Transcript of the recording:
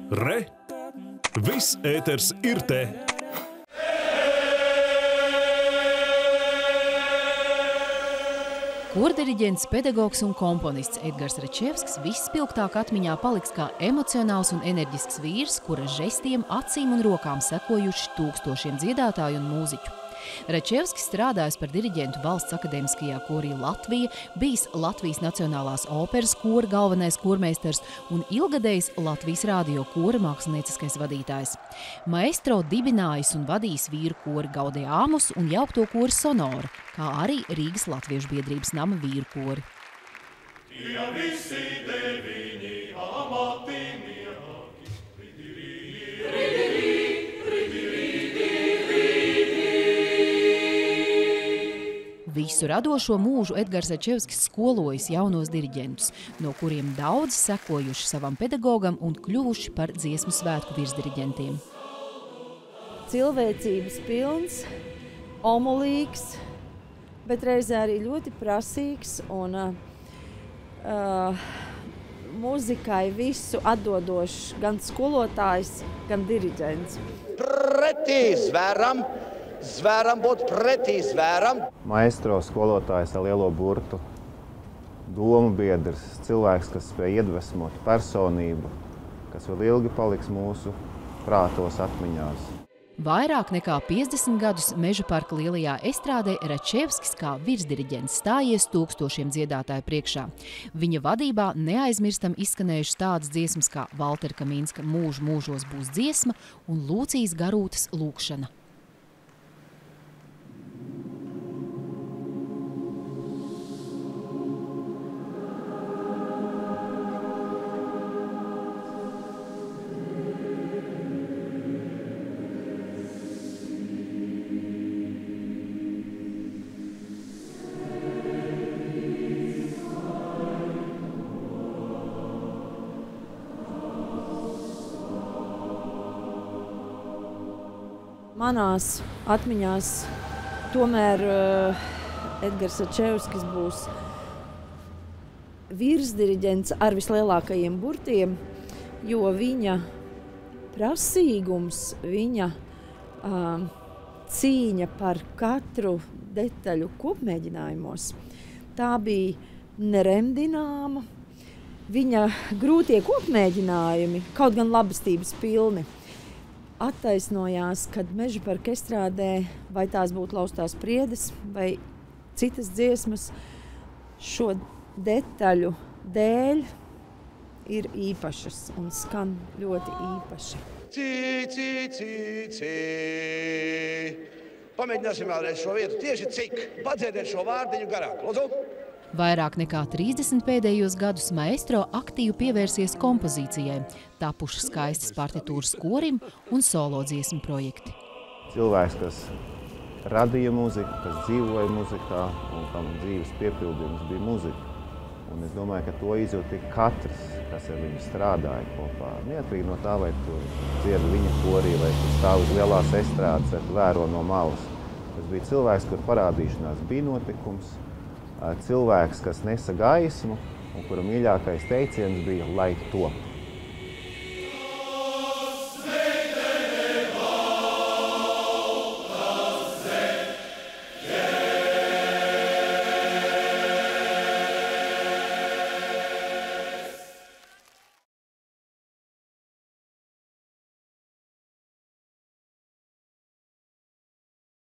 Re! Viss ēters ir te! Kordiriģents, pedagogs un komponists Edgars Račevskis visspilgtāk atmiņā paliks kā emocionāls un enerģisks vīrs, kura žestiem, acīm un rokām sekojuši tūkstošiem dziedātāju un mūziķu. Račevskis strādājis par diriģentu Valsts akadēmiskajā korī Latvija, bijis Latvijas Nacionālās operas kora galvenais kormeistars un ilgadējs Latvijas radio kora mākslinieckais vadītājs. Maestro dibinājis un vadījis vīru kori Gaudeamus un jaukto kori Sonora, kā arī Rīgas Latviešu biedrības nama vīru kori. Ja visi deviņi amati mierāki, Visu radošo mūžu Edgars Račevskis skolojis jaunos diriģentus, no kuriem daudz sekojuši savam pedagogam un kļuvuši par dziesmu svētku virsdiriģentiem. Cilvēcības pilns, omulīgs, bet reizē arī ļoti prasīgs un muzikai visu atdodošs gan skolotājs, gan diriģents. Pretī zvēram būt pretī zvēram. Maestro skolotājs ar lielo burtu, domu biedrs, cilvēks, kas spēj iedvesmot personību, kas vēl ilgi paliks mūsu prātos atmiņās. Vairāk nekā 50 gadus Meža parka lielajā estrādē Račevskis kā virsdiriģents stājies tūkstošiem dziedātāju priekšā. Viņa vadībā neaizmirstam izskanējušas tādas dziesmas kā Valtera Kamīnska Mūžu mūžos būs dziesma un Lūcijas Garūtas Lūkšana. Manās atmiņās tomēr Edgars Račevskis būs virsdiriģents ar vislielākajiem burtiem, jo viņa prasīgums, viņa cīņa par katru detaļu kopmēģinājumos, tā bija neremdināma. Viņa grūtie kopmēģinājumi, kaut gan labestības pilni, attaisnojās, kad Meža parka estrādē, vai tās būtu Laustās priedes vai citas dziesmas, šo detaļu dēļ ir īpašas un skan ļoti īpaši. Pamēģināsim vēlreiz šo vietu. Tieši cik? Padziediet šo vārdiņu garāk. Lūdzu. Vairāk nekā 30 pēdējos gadus maestro aktīvi pievērsies kompozīcijai, tapušas skaistas partitūras korim un solo dziesmu projekti. Cilvēks, kas radīja muziku, kas dzīvoja muzikā un kam dzīves piepildījums bija muzika. Un es domāju, ka to izjūtīja katrs, kas ar viņu strādāja kopā. Neatkarīgi no tā, vai tu dziedi viņa korī, vai tu stāv uz lielās estrādes, vai tu vēro no malas. Tas bija cilvēks, kur parādīšanās bija notikums. Cilvēks, kas nesa gaismu un kura mīļākais teiciens bija, lai top.